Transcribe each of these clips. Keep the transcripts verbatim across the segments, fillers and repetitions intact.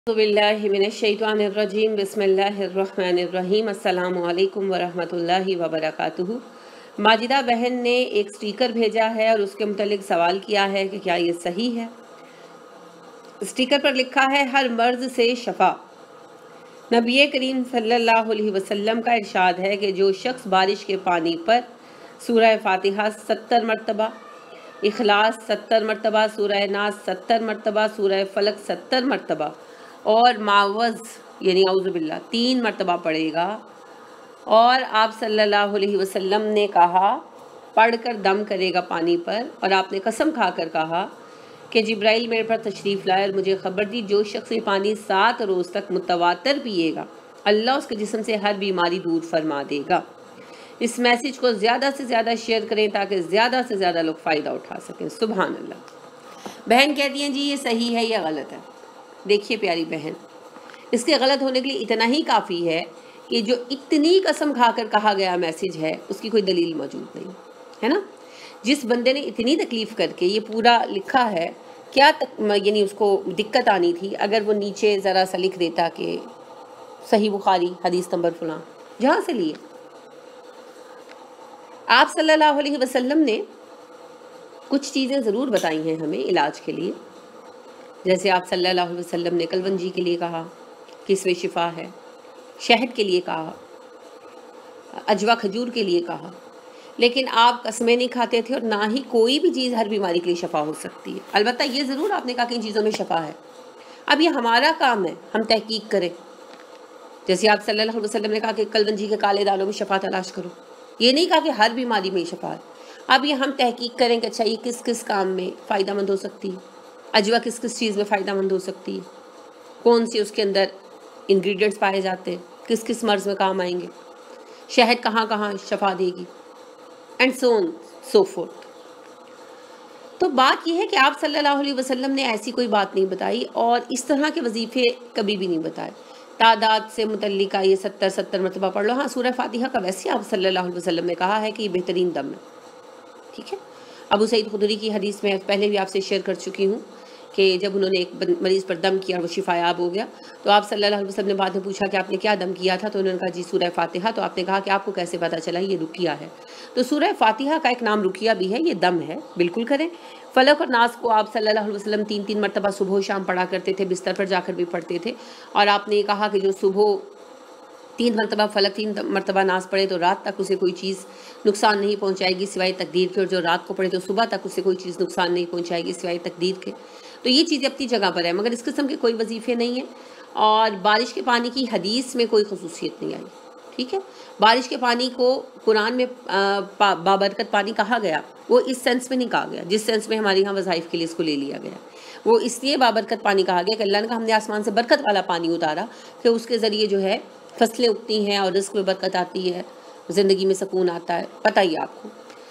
बिल्लाहि मिनश्शैतानिर्रजीम बिस्मिल्लाहिर्रहमानिर्रहीम अस्सलामु अलैकुम वरहमतुल्लाहि वबरकातुहू। माजिदा बहन ने एक स्टिकर भेजा है और उसके मुतालिक सवाल किया है कि क्या ये सही है। स्टिकर पर लिखा है हर मर्ज से शफा। नबी करीम सल्लल्लाहु अलैहि वसल्लम का इरशाद है कि जो शख्स बारिश के पानी पर सूरह फातिहा सत्तर मरतबा, इखलास सत्तर मरतबा, सूरह नास सत्तर मरतबा, सूरह फलक सत्तर मरतबा और मावज़ यानी औज़ुबिल्लाह तीन मरतबा पढ़ेगा। और आप सल्लल्लाहु अलैहि वसल्लम ने कहा पढ़कर दम करेगा पानी पर, और आपने कसम खाकर कहा कि जिब्राइल मेरे पर तशरीफ़ लाए और मुझे ख़बर दी जो शख्स ये पानी सात रोज़ तक मुतवातर पिएगा अल्लाह उसके जिस्म से हर बीमारी दूर फरमा देगा। इस मैसेज को ज़्यादा से ज़्यादा शेयर करें ताकि ज़्यादा से ज़्यादा लोग फ़ायदा उठा सकें। सुभान अल्लाह। बहन कहती हैं जी ये सही है या गलत है। देखिए प्यारी बहन, इसके गलत होने के लिए इतना ही काफ़ी है कि जो इतनी कसम खाकर कहा गया मैसेज है उसकी कोई दलील मौजूद नहीं है ना। जिस बंदे ने इतनी तकलीफ़ करके ये पूरा लिखा है, क्या यानी उसको दिक्कत आनी थी अगर वो नीचे ज़रा सा लिख देता कि सही बुखारी हदीस नंबर फलां, जहाँ से लिए। आप सल्लल्लाहु अलैहि वसल्लम ने कुछ चीज़ें ज़रूर बताई हैं हमें इलाज के लिए। जैसे आप सल्लल्लाहु अलैहि वसल्लम ने कलवंजी के लिए कहा कि इसमें शिफा है, शहद के लिए कहा, अजवा खजूर के लिए कहा, लेकिन आप कसमें नहीं खाते थे और ना ही कोई भी चीज़ हर बीमारी के लिए शफा हो सकती है। अलबत्ता ये ज़रूर आपने कहा कि इन चीज़ों में शफा है। अब ये हमारा काम है हम तहकीक करें। जैसे आप सल्लल्लाहु अलैहि वसल्लम ने कहा कि कलवंजी के काले दालों में शफा तलाश करो, ये नहीं कहा कि हर बीमारी में शफा है। अब ये हम तहकीक करें कि अच्छा ये किस किस काम में फ़ायदा मंद हो सकती है, अजवा किस किस चीज़ में फ़ायदा मंद हो सकती है, कौन सी उसके अंदर इंग्रेडिएंट्स पाए जाते हैं, किस किस मर्ज़ में काम आएंगे, शहद कहाँ कहाँ शफा देगी, and so on so forth. तो बात यह है कि आप सल्लल्लाहु अलैहि वसल्लम ने ऐसी कोई बात नहीं बताई और इस तरह के वजीफ़े कभी भी नहीं बताए। तादाद से मुतल्लिका ये सत्तर सत्तर मरतबा पढ़ लो। हाँ, सूरह फातिहा का वैसे आप सल्लल्लाहु अलैहि वसल्लम ने कहा है कि ये बेहतरीन दम है, ठीक है। अबू सईद खुदरी की हदीस में पहले भी आपसे शेयर कर चुकी हूँ कि जब उन्होंने एक मरीज़ पर दम किया और वो शिफायाब हो गया, तो आप सल्लल्लाहु अलैहि वसल्लम ने बाद में पूछा कि आपने क्या दम किया था, तो उन्होंने कहा जी सूरह फातिहा। तो आपने कहा कि आपको कैसे पता चला ये रुकिया है। तो सूरह फातिहा का एक नाम रुकिया भी है, ये दम है, बिल्कुल करें। फलक और नास को आप सल्लल्लाहु अलैहि वसल्लम तीन तीन मरतबा सुबह शाम पढ़ा करते थे, बिस्तर पर जाकर भी पढ़ते थे। और आपने कहा कि जो सुबह तीन मरतबा फलक तीन मरतबा नास पढ़े तो रात तक उसे कोई चीज़ नुकसान नहीं पहुंचाएगी सिवाय तकदीर के, और जो रात को पढ़े तो सुबह तक उसे कोई चीज़ नुकसान नहीं पहुंचाएगी सिवाय तकदीर के। तो ये चीज़ें अपनी जगह पर है, मगर इस किस्म के कोई वजीफ़े नहीं है। और बारिश के पानी की हदीस में कोई खसूसियत नहीं आई, ठीक है। बारिश के पानी को कुरान में बाबरकत पानी कहा गया, वो इस सेंस में नहीं कहा गया जिस सेंस में हमारे यहाँ वज़ाइफ के लिए इसको ले लिया गया। वो इसलिए बाबरकत पानी कहा गया कि अल्लाह ने कहा हमने आसमान से बरकत वाला पानी उतारा कि उसके ज़रिए जो है फसलें उगती हैं और रिस्क में बरकत आती है, ज़िंदगी में सुकून आता है, पता ही आपको।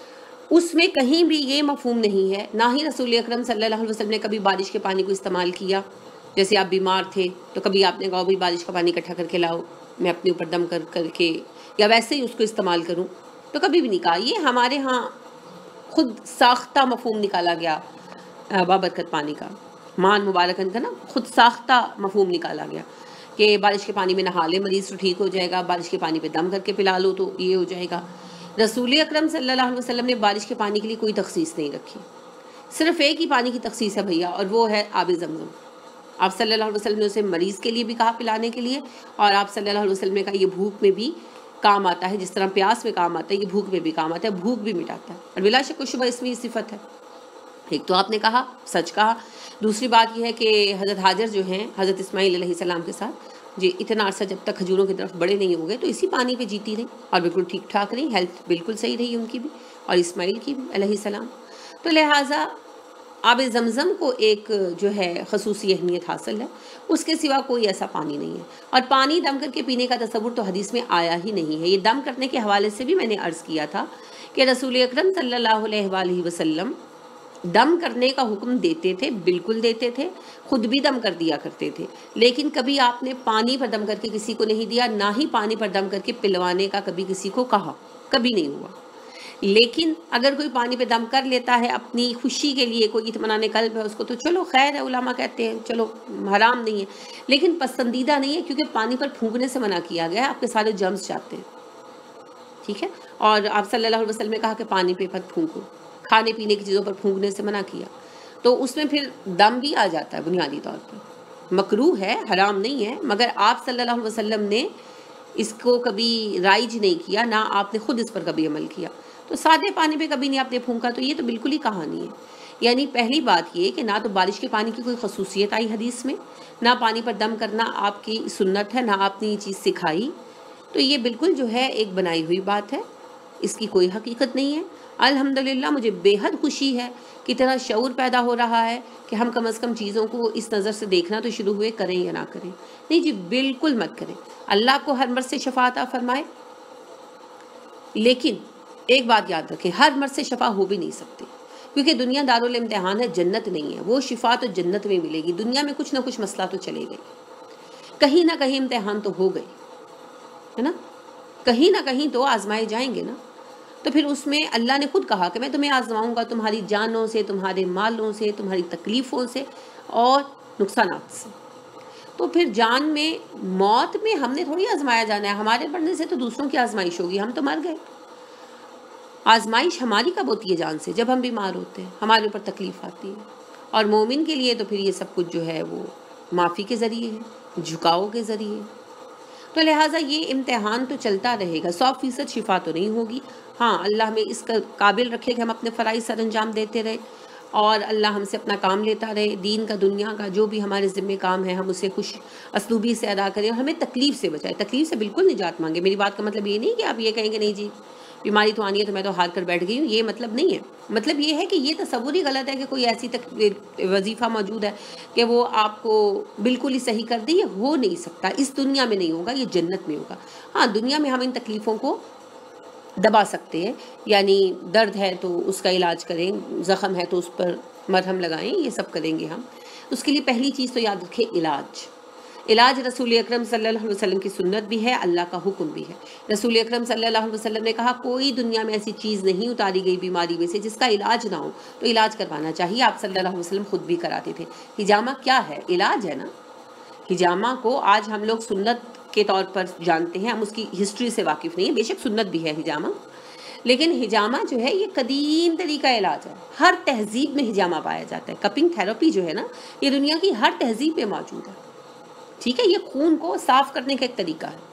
उसमें कहीं भी ये मफहूम नहीं है, ना ही रसूल अकरम सल्लल्लाहु अलैहि वसल्लम ने कभी बारिश के पानी को इस्तेमाल किया। जैसे आप बीमार थे तो कभी आपने कहा भाई बारिश का पानी इकट्ठा करके लाओ, मैं अपने ऊपर दम कर करके या वैसे ही उसको इस्तेमाल करूं, तो कभी भी नहीं कहा। ये हमारे यहाँ खुद साख्ता मफहूम निकाला गया बाबरकत पानी का, मान मुबारकन का ना, खुद साख्ता मफहूम निकाला गया कि बारिश के पानी में नहा ले मरीज़ तो ठीक हो जाएगा, बारिश के पानी पे दम करके पिला लो तो ये हो जाएगा। रसूल अकरम सल्लल्लाहु अलैहि वसल्लम ने बारिश के पानी के लिए कोई तखसीस नहीं रखी, सिर्फ एक ही पानी की तखसीस है भैया, और वो है आब ज़मज़म। आप सल्लल्लाहु अलैहि वसल्लम ने उसे मरीज़ के लिए भी कहा पिलाने के लिए, और आप सल्लल्लाहु अलैहि वसल्लम ने कहा ये भूख में भी काम आता है, जिस तरह प्यास में काम आता है ये भूख में भी काम आता है, भूख भी मिटाता है, और बिला शक व शुबह इसमें ये सिफत है। एक तो आपने कहा, सच कहा। दूसरी बात यह है कि हज़रत हाजर जो हैं हज़रत इस्माइल अलैहिस्सलाम के साथ जी इतना अरसा जब तक खजूरों की तरफ बड़े नहीं हो गए तो इसी पानी पे जीती रही और बिल्कुल ठीक ठाक रही, हेल्थ बिल्कुल सही रही उनकी भी और इस्माइल की भी अलैहिस्सलाम। तो लिहाजा आब ज़मज़म को एक जो है खसूसी अहमियत हासिल है, उसके सिवा कोई ऐसा पानी नहीं है। और पानी दम करके पीने का तसव्वुर तो हदीस में आया ही नहीं है। ये दम करने के हवाले से भी मैंने अर्ज़ किया था कि रसूल अकरम सल्लल्लाहु अलैहि वसल्लम दम करने का हुक्म देते थे, बिल्कुल देते थे, खुद भी दम कर दिया करते थे, लेकिन कभी आपने पानी पर दम करके किसी को नहीं दिया, ना ही पानी पर दम करके पिलवाने का कभी किसी को कहा, कभी नहीं हुआ। لیکن اگر کوئی پانی پہ دم کر لیتا ہے اپنی خوشی کے لیے، کوئی اطمینان قلب ہے اس کو، تو چلو خیر ہے، علماء کہتے ہیں چلو حرام نہیں ہے، لیکن پسندیدہ نہیں ہے، کیونکہ پانی پر پھونکنے سے منع کیا گیا ہے، آپ کے سارے جرمز جاتے ہیں، ٹھیک ہے. اور آپ صلی اللہ علیہ وسلم نے کہا کہ پانی پہ مت پھونکو، کھانے پینے کی چیزوں پر پھونکنے سے منع کیا، تو اس میں پھر دم بھی آ جاتا ہے بنیادی طور پر. مکروہ ہے، حرام نہیں ہے، مگر آپ صلی اللہ علیہ وسلم نے اس کو کبھی رائج نہیں کیا، نہ آپ نے خود اس پر کبھی عمل کیا. تو سادے پانی پہ کبھی نہیں آپ نے پھونکا، تو یہ تو بالکل ہی کہانی ہے. یعنی پہلی بات یہ کہ نہ تو بارش کے پانی کی کوئی خصوصیت آئی حدیث میں، نہ پانی پر دم کرنا آپ کی سنت ہے، نہ آپ نے یہ چیز سکھائی. تو یہ بالکل جو ہے ایک بنائی ہوئی بات ہے، اس کی کوئی حقیقت نہیں ہے. الحمدللہ مجھے بے حد خوشی ہے کہ اتنا شعور پیدا ہو رہا ہے کہ ہم کم از کم چیزوں کو اس نظر سے دیکھنا تو شروع ہوئے، کریں یا نہ کریں. نہیں جی بالکل مت کریں، اللہ کو ہر مرض سے شفا عطا فرمائے. لیکن ایک بات یاد رکھیں، ہر مرض سے شفا ہو بھی نہیں سکتی، کیونکہ دنیا دارالامتحان ہے، جنت نہیں ہے. وہ شفا تو جنت میں ملے گی، دنیا میں کچھ نہ کچھ مسئلہ تو چلے گئے، کہیں نہ کہیں امتحان تو ہو گئے، ہے نا، کہیں نہ کہیں تو آزمائے جائیں گے نا. تو پھر اس میں اللہ نے خود کہا کہ میں تمہیں آزماؤں گا تمہاری جانوں سے، تمہارے مالوں سے، تمہاری تکلیفوں سے اور نقصانات سے. تو پھر جان میں، موت میں ہم نے تھوڑی آزمایا جانا ہے، ہمارے مرنے سے تو دوسروں کی آزمائش ہوگی، ہم تو مر گئے. آزمائش ہماری کب ہوتی ہے؟ جان سے، جب ہم بیمار ہوتے ہیں، ہمارے اوپر تکلیف آتی ہے. اور مومن کے لیے تو پھر یہ سب کچھ جو ہے وہ معافی کے ذریعے ہے، جھکاؤ کے ذریعے. تو لہٰذا یہ امتحان تو چلتا رہے گا، سو فیصد شفا تو نہیں ہوگی. ہاں اللہ ہمیں اس کا قابل رکھے کہ ہم اپنے فرائض سر انجام دیتے رہے، اور اللہ ہم سے اپنا کام لیتا رہے، دین کا دنیا کا جو بھی ہمارے ذمہ کام ہے ہم اسے خوش اسلوبی سے ادا کریں، اور ہمیں تکلیف سے بچائے. تکلیف سے بالکل نجات مانگے. میری بات کا مطلب یہ نہیں کہ آپ یہ کہیں گے نہیں جی بیماری تو آنی ہے تو میں تو ہار کر بیٹھ گئی ہوں، یہ مطلب نہیں ہے. مطلب یہ ہے کہ یہ تصور ہی غلط ہے کہ کوئی ایسی تک وظیفہ موجود ہے کہ وہ آپ کو بالکل ہی صحیح کر دے. یہ ہو نہیں سکتا، اس دنیا میں نہیں ہوگا، یہ جنت میں ہوگا. ہاں دنیا میں ہم ان تکلیفوں کو دبا سکتے ہیں، یعنی درد ہے تو اس کا علاج کریں، زخم ہے تو اس پر مرہم لگائیں، یہ سب کریں گے ہم. اس کے لیے پہلی چیز تو یاد رکھیں علاج. علاج رسول اکرم صلی اللہ علیہ وسلم کی سنت بھی ہے، اللہ کا حکم بھی ہے. رسول اکرم صلی اللہ علیہ وسلم نے کہا کوئی دنیا میں ایسی چیز نہیں اتاری گئی بیماری میں سے جس کا علاج نہ ہو، تو علاج کروانا چاہیے. آپ صلی اللہ علیہ وسلم خود بھی کراتے تھے. حجامہ کیا ہے؟ علاج ہے نا. حجامہ کو آج ہم لوگ سنت کے طور پر جانتے ہیں، ہم اس کی ہسٹری سے واقف نہیں ہیں. بے شک سنت بھی ہے حجامہ، لیکن حجامہ جو ہے یہ قدیم طریقہ علاج ہے. ہر تہذیب میں حجامہ پایا جاتا ہے. کپنگ تھراپی جو ہے نا، یہ دنیا کی ہر تہذیب میں موجود ہے، ٹھیک ہے. یہ خون کو صاف کرنے کا ایک طریقہ ہے.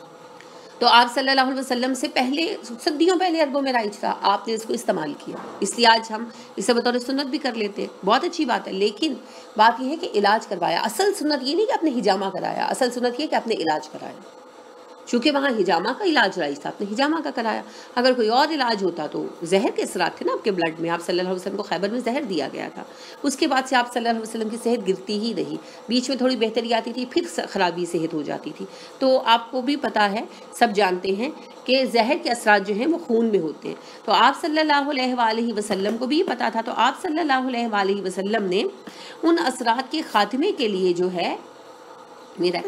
تو آپ صلی اللہ علیہ وسلم سے پہلے، صدیوں پہلے عربوں میں رائج تھا، آپ نے اس کو استعمال کیا، اس لیے آج ہم اسے بطور سنت بھی کر لیتے ہیں. بہت اچھی بات ہے، لیکن بات یہ ہے کہ علاج کروایا. اصل سنت یہ نہیں کہ آپ نے حجامہ کرایا، اصل سنت یہ کہ آپ نے علاج کرایا. چونکہ وہاں حجامہ کا علاج رائج تھا، آپ نے حجامہ کا کرایا. اگر کوئی اور علاج ہوتا تو زہر کے اثرات تھے نا آپ کے بلڈ میں. آپ صلی اللہ علیہ وسلم کو خیبر میں زہر دیا گیا تھا، اس کے بعد سے آپ صلی اللہ علیہ وسلم کی صحت گرتی ہی رہی. بیچ میں تھوڑی بہتری آتی تھی، پھر خرابی صحت ہو جاتی تھی. تو آپ کو بھی پتہ ہے، سب جانتے ہیں کہ زہر کے اثرات جو ہیں وہ خون میں ہوتے ہیں. تو آپ صلی اللہ علیہ وآلہ وسلم کو بھی پتہ تھا. تو آپ صلی اللہ علیہ وآلہ وسلم نے ان اثرات کے خاتمے کے لیے جو ہے میرا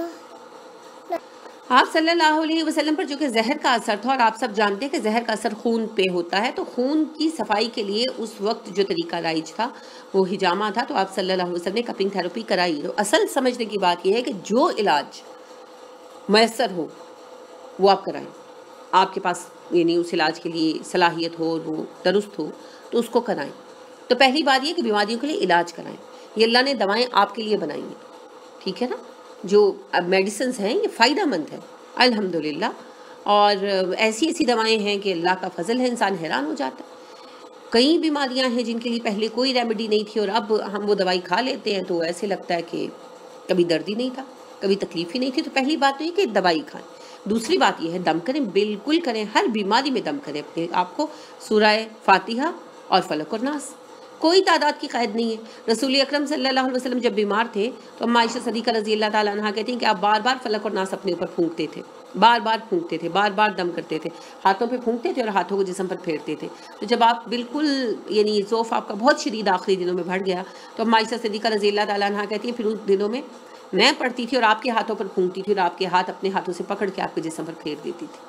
آپ صلی اللہ علیہ وسلم پر جو کہ زہر کا اثر تھا، اور آپ سب جانتے ہیں کہ زہر کا اثر خون پہ ہوتا ہے، تو خون کی صفائی کے لیے اس وقت جو طریقہ رائج تھا وہ حجامہ تھا. تو آپ صلی اللہ علیہ وسلم نے کپنگ تھراپی کرائی. تو اصل سمجھنے کی بات یہ ہے کہ جو علاج میسر ہو وہ آپ کرائیں. آپ کے پاس یعنی اس علاج کے لیے صلاحیت ہو، وہ درست ہو، تو اس کو کرائیں. تو پہلی بات یہ کہ بیماریوں کے لیے علاج کرائیں. یہ اللہ نے دوائیں آپ کے لیے بنائی ہیں، ٹھیک ہے نا. جو اب میڈیسنز ہیں یہ فائدہ مند ہے الحمدللہ، اور ایسی ایسی دوائیں ہیں کہ اللہ کا فضل ہے، انسان حیران ہو جاتا ہے. کئی بیماریاں ہیں جن کے لیے پہلے کوئی ریمیڈی نہیں تھی، اور اب ہم وہ دوائی کھا لیتے ہیں تو ایسے لگتا ہے کہ کبھی درد ہی نہیں تھا، کبھی تکلیف ہی نہیں تھی. تو پہلی بات تو یہ کہ دوائی کھائیں. دوسری بات یہ ہے دم کریں، بالکل کریں، ہر بیماری میں دم کریں. اپنے آپ کو سورہ فاتحہ اور فلق اور ناس، کوئی تعداد کی قید نہیں ہے. رسول اکرم صلی اللہ علیہ وسلم جب بیمار تھے تو اما عائشہ صدیقہ رضی اللہ تعالیٰ عنہ کہتی ہیں کہ آپ بار بار فلق اور ناس اپنے اوپر پھونکتے تھے، بار بار پھونکتے تھے، بار بار دم کرتے تھے. ہاتھوں پہ پھونکتے تھے اور ہاتھوں کو جسم پر پھیرتے تھے. تو جب آپ بالکل یعنی ذوف آپ کا بہت شدید آخری دنوں میں بڑھ گیا تو اما عائشہ صدیقہ رضی اللہ تعالیٰ عنہ کہتی ہیں پھر اس دنوں میں میں پڑھتی تھی اور آپ کے ہاتھوں پر پھونکتی تھی، اور آپ کے ہاتھ اپنے ہاتھوں سے پکڑ کے آپ کے جسم پر پھیر دیتی تھی.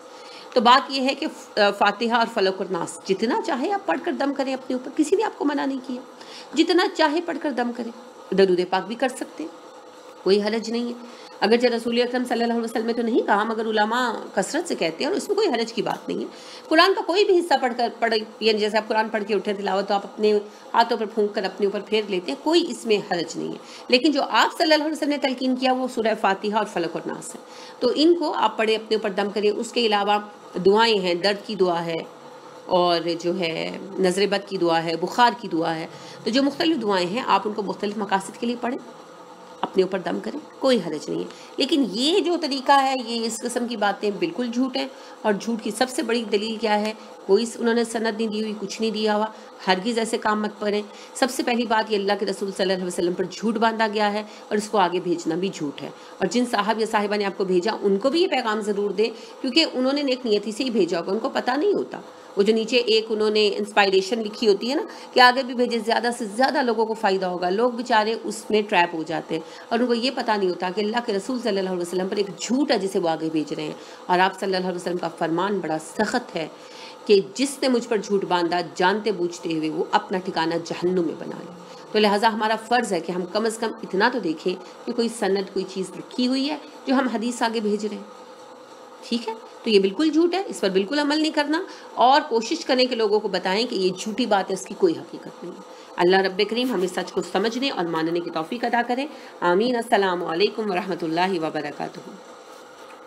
تو بات یہ ہے کہ فاتحہ اور فلق اور ناس جتنا چاہے آپ پڑھ کر دم کریں اپنے اوپر، کسی نے آپ کو منع نہیں کیا، جتنا چاہے پڑھ کر دم کریں، درود پاک بھی کر سکتے ہیں، کوئی حرج نہیں ہے۔ اگرچہ رسول اکرم صلی اللہ علیہ وسلم نے تو نہیں کہا، مگر علماء کثرت سے کہتے ہیں اور اس میں کوئی حرج کی بات نہیں ہے۔ قرآن کا کوئی بھی حصہ پڑھ کر پڑھ یعنی جیسے آپ قرآن پڑھ کے اٹھے تلاوت تو آپ اپنے ہاتھوں پر پھونک کر اپنے اوپر پھیر لیتے ہیں، کوئی اس میں حرج نہیں ہے، لیکن جو آپ صلی اللہ علیہ وسلم نے تلقین کیا وہ سورہ فاتحہ اور فلق اور ناس ہے، تو ان کو آپ پڑھے اپنے اوپر دم کریں۔ اس کے علاوہ دعائیں ہیں، درد کی دعا ہے اور جو ہے نظر بد کی دعا ہے، بخار کی دعا ہے، تو جو مختلف دعائیں ہیں آپ ان کو مختلف مقاصد کے لیے پڑھیں، اپنے اوپر دم کریں، کوئی حرج نہیں ہے۔ لیکن یہ جو طریقہ ہے یہ اس قسم کی باتیں بالکل جھوٹ ہیں، اور جھوٹ کی سب سے بڑی دلیل کیا ہے؟ کوئی انہوں نے سند نہیں دی ہوئی، کچھ نہیں دیا ہوا، ہرگز ایسے کام مت کریں۔ سب سے پہلی بات یہ اللہ کے رسول صلی اللہ علیہ وسلم پر جھوٹ باندھا گیا ہے اور اس کو آگے بھیجنا بھی جھوٹ ہے، اور جن صاحب یا صاحبہ نے آپ کو بھیجا ان کو بھی یہ پیغام ضرور دیں، کیونکہ انہوں نے نیک نیتی سے ہی بھیجا ہوگا، ان کو پتہ نہیں ہوتا۔ وہ جو نیچے ایک انہوں نے انسپائریشن لکھی ہوتی ہے نا کہ آگے بھی بھیجے، زیادہ سے زیادہ لوگوں کو فائدہ ہوگا، لوگ بیچارے اس میں ٹریپ ہو جاتے ہیں اور ان کو یہ پتہ نہیں ہوتا کہ اللہ کے رسول صلی اللہ علیہ وسلم پر ایک جھوٹ ہے جسے وہ آگے بھیج رہے ہیں، اور آپ صلی اللہ علیہ وسلم کا فرمان بڑا سخت ہے کہ جس نے مجھ پر جھوٹ باندھا جانتے بوجھتے ہوئے وہ اپنا ٹھکانہ جہنم میں بنا لے۔ تو لہٰذا ہمارا فرض ہے کہ ہم کم از کم اتنا تو دیکھیں کہ کوئی سند، کوئی چیز رکھی ہوئی ہے جو ہم حدیث آگے بھیج رہے ہیں، ٹھیک ہے؟ تو یہ بالکل جھوٹ ہے، اس پر بالکل عمل نہیں کرنا، اور کوشش کریں کہ لوگوں کو بتائیں کہ یہ جھوٹی بات ہے، اس کی کوئی حقیقت نہیں ہے۔ اللہ رب کریم ہمیں سچ کو سمجھنے اور ماننے کی توفیق عطا کرے، آمین۔ السلام علیکم ورحمۃ اللہ وبرکاتہ۔